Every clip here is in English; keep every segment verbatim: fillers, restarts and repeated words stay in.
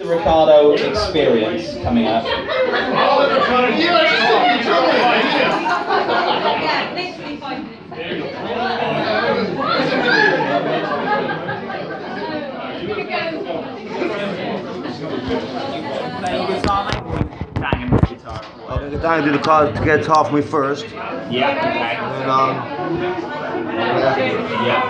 The Ricardo experience coming up. Yeah, literally five minutes. Playing guitar, mate? Banging the guitar. I'm gonna get down and do the car to get guitar for me first. Yeah, okay. And um, yeah. Yeah.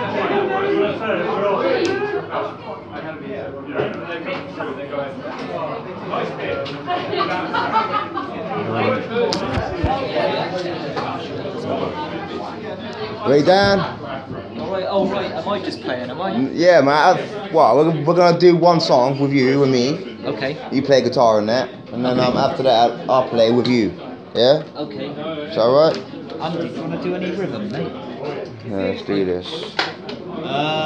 Ready, Dan? Alright, oh right, am I just playing, am I? Yeah, man. I've, well, we're, we're gonna do one song with you and me. Okay. You play guitar in that, and then um, after that I'll play with you. Yeah? Okay. Is that alright? Andy, do you want to do any rhythm, mate? Yeah, let's do this. Um...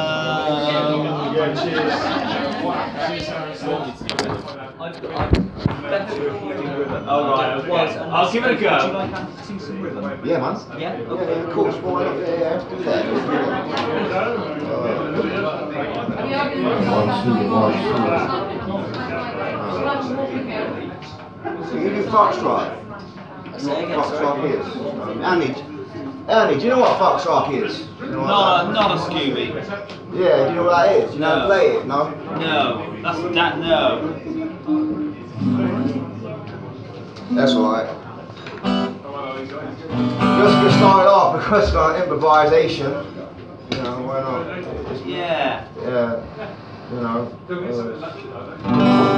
I've got... I've Oh, right, okay. I'll give it a go. Would you like to sing some rhythm? Yeah, man. Yeah? Okay, yeah, of course. Why not? Yeah, yeah, let's do that. So you do foxtrot. Foxtrot is. Andy, Andy, do you know what foxtrot is? You know what Not, not a Scooby. that- Yeah, do you know what that is? You No. don't play it, no? No, that's that. No. That's alright. Just get started off because of our improvisation. You know, why not? Yeah. Yeah, you know. Uh,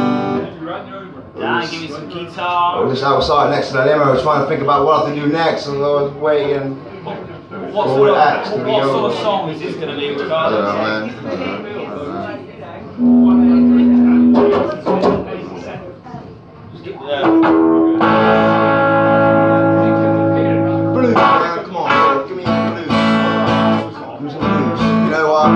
Dan, give me some I guitar. was just outside next to the limo, I was trying to think about what I have to do next, and I was waiting. What for sort it acts to of be what sort over. of song is this going to be, I Ricardo? don't know, man. I don't know. Yeah. Blues, man, come on, give me some blues. Give me some blues. You know what?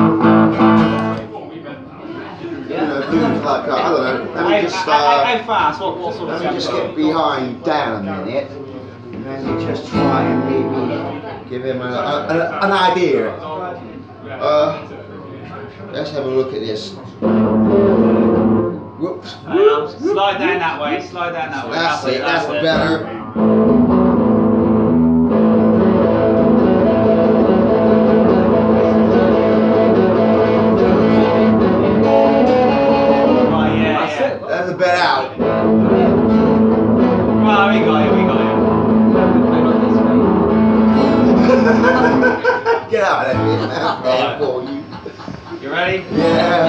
You know, blues like, uh, I don't know. Let me just, How, how, uh, how fast? What, what sort of let me just tempo? get behind Dan a minute, and then you just try and maybe give him a, a, a, an idea. Uh, let's have a look at this. Whoops. Hang on. Slide down that way. Slide down that way. That's it, that's it. better. Right, yeah, yeah. That's a bit out. Right, we got it. We got Get out of here, man. Right. For you. it. You ready? Yeah.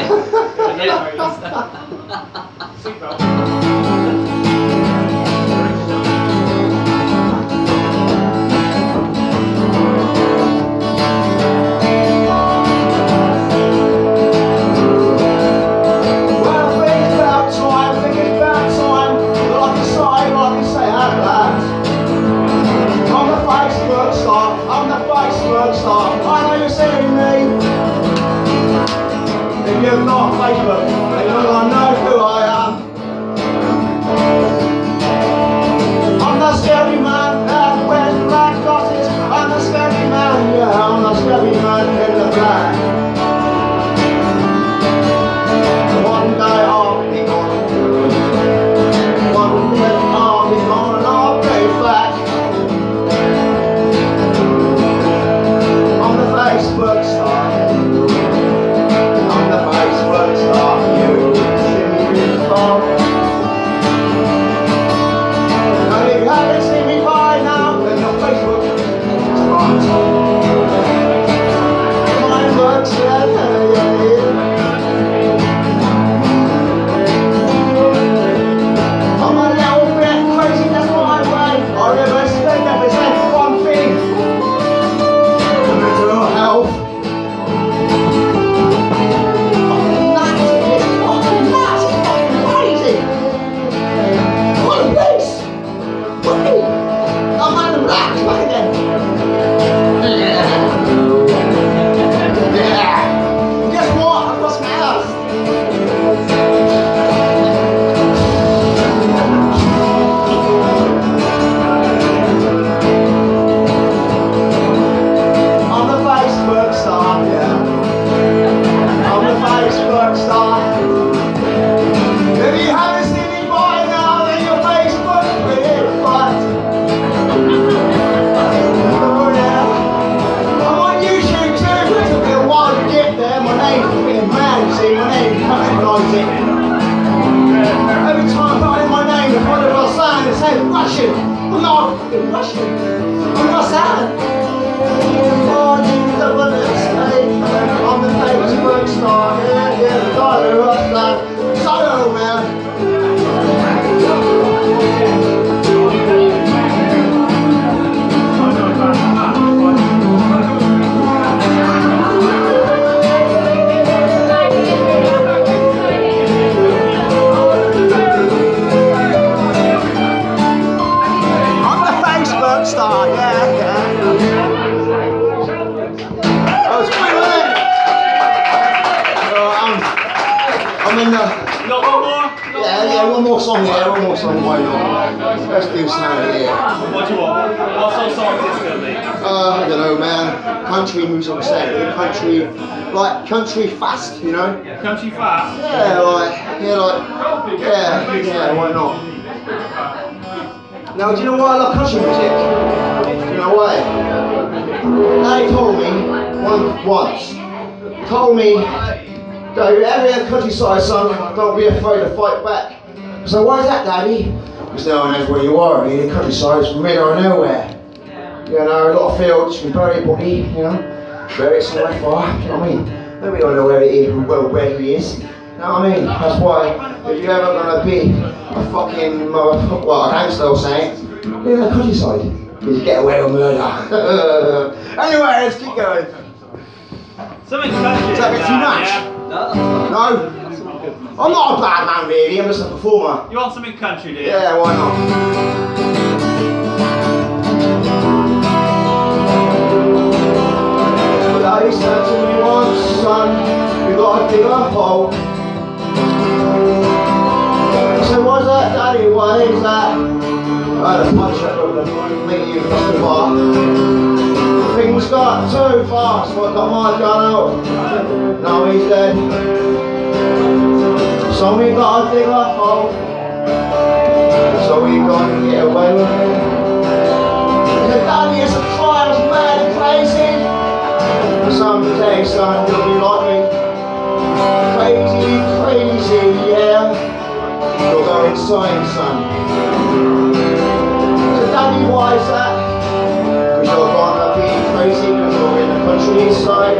If you're not on Facebook, then you're gonna know who I am. I'm the scary man that wears black glasses. I'm the scary man, yeah, I'm the scary man in the black. One day I'll be gone. One day I'll be gone and I'll be back. I'm the Facebook star. I'm the Facebook star. You see me really far. Now if you haven't seen me by now, then your Facebook is right. Mine works, yeah, yeah, yeah, yeah. I'm a little bit crazy, that's my way. I never spend everything for one thing. Mental health. I'm nuts, it's fucking nuts, it's fucking crazy. every time I hear my name, Ricardo Russan, they say Russian. I'm not Russian. I'm Russan. Oh, the bullets, I'm the Facebook star. Yeah, yeah, Ricardo Russan. Solo, man. Star, yeah, yeah. That was great, wasn't it? Uh, I'm, I'm in the. Not one more? Yeah, yeah, one more song, yeah, one more song, why not? Let's do something here. What do you want? What sort of song is this going to be? Uh, I don't know, man. Country music, I'm saying. Country, like, country fast, you know? Country fast? Yeah, like, yeah, like, yeah, yeah, why not? Now, do you know why I love country music? Do you know why? Daddy told me one, once, told me, that every countryside son, don't be afraid to fight back. So why is that, Daddy? Because no one knows where you are, in the countryside, it's middle of nowhere. You know, a lot of fields, you can bury your body, you know, bury it somewhere far, you know what I mean? Nobody don't know where it is, where, where he is. You know what I mean? That's why, if you're ever going to be a fucking motherfucker, well, a gangster or something, live in the countryside. Because you get away with murder. Anyway, let's keep going. Something country. Is that a bit too much? Yeah. No, that's fine. No? I'm not a bad man really, I'm just a performer. You want something country, do you? Yeah, why not? Daddy said to me once, son, you gotta dig a hole. I said, what's that, Daddy? What is that? I had a punch up with the thingy across the bar. Things got too fast, so I got my gun out. Now he's dead. So we gotta dig a hole. So we gotta get away with it. He said, Daddy, it's a try, I was mad and crazy. Someday, son, you'll be like me. Crazy, crazy, yeah. You'll go insane, son. Daddy, why is that? Because you're gonna be crazy because you're in the countryside.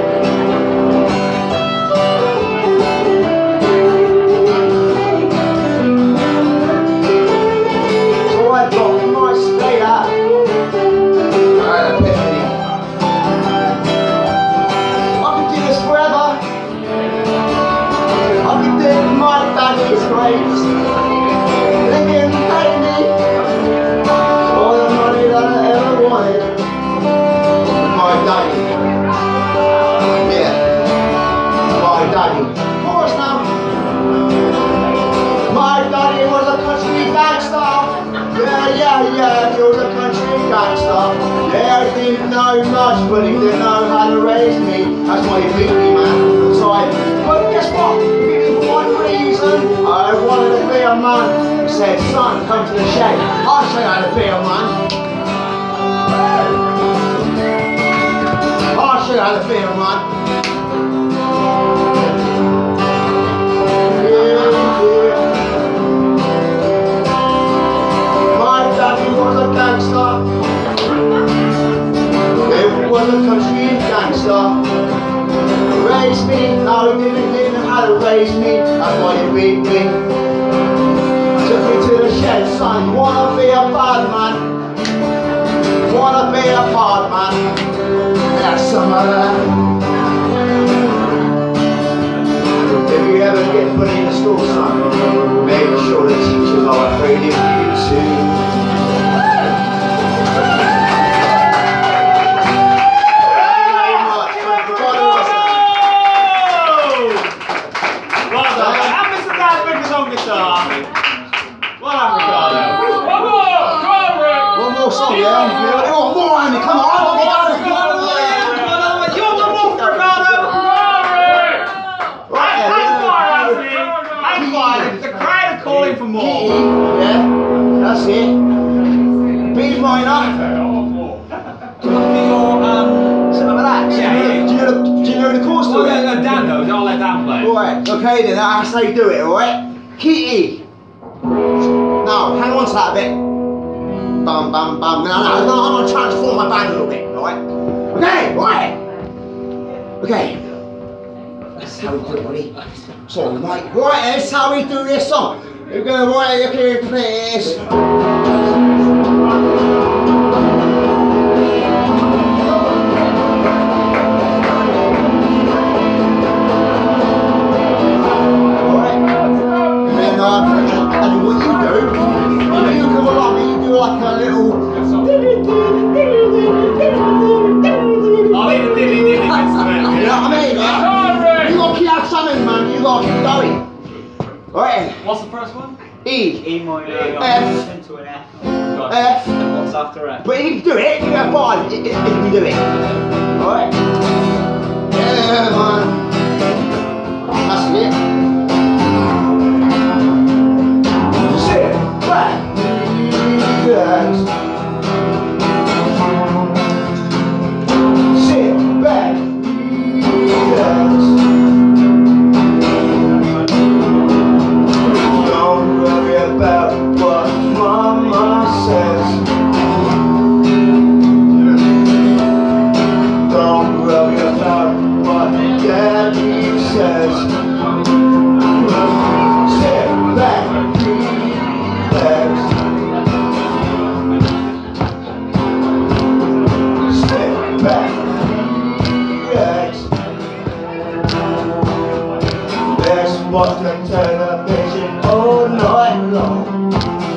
So I got a nice day out. I had an epiphany. I could do this forever. I could do my daddy's graves. They didn't pay me. My daddy. Yeah. My daddy. Of course now. My daddy was a country gangster. Yeah, yeah, yeah, he was a country gangster. Yeah, he didn't know much, but he didn't know how to raise me. That's why he beat me, man, all the time. But guess what? He beat me for one reason. I wanted to be a man. He said, son, come to the shed. I'll show you how to be a man. I'll show you how to be a man. Yeah, yeah. My daddy was a gangster. He was a country gangster. Raised me, now he didn't, didn't know how to raise me. That's why he beat me. Took me to the shed, son. You wanna be a bad man? Wanna be a bad man? That's some of that. If you ever get put in the school, son, make sure the teachers are afraid of you too. Song, yeah? Yeah. Oh, more, Andy, come on, I'll get down there. Come on, you want the wolf, Ricardo? Right, hang yeah, fire, Anthony. Hang fire. The crowd are calling for more. Yeah, that's it. B minor. Do you want to do your, um, something like that? Yeah, yeah. Do you know the, do you know the chorus to Well, it? no, no, Dan knows. I'll let Dan play. Alright, okay then, that's how you do it, alright? Key E. Now, hang on to that a bit. Bum, bum, bum. No, no, no, I'm going to transform my band a little bit, alright? Okay, right. Okay. That's how we do it, buddy. Sorry, mate. Right, that's how we do this song. We're going to write up here, please. Like a little. I'll leave the dilly dilly next to it. You know what I mean? Right? You gotta keep out something, man. You gotta keep going. Right. What's the first one? E. E minor. F. Into an F. F. What's after F? But you can do it. You can go five. If you can do it. Alright. Yeah, man. That's it. Sit back. Relax. Sit back. Relax. Don't worry about what mama says. Don't worry about what daddy says. Sit back. Relax. Back, relax. Let's watch the television all night long.